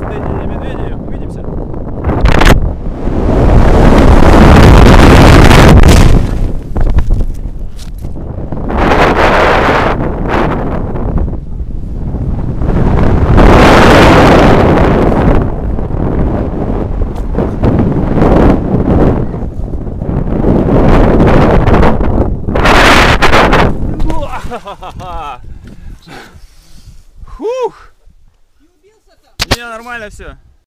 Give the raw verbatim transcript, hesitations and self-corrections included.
медведи, не медведи. Увидимся. Фух! Не, нормально все.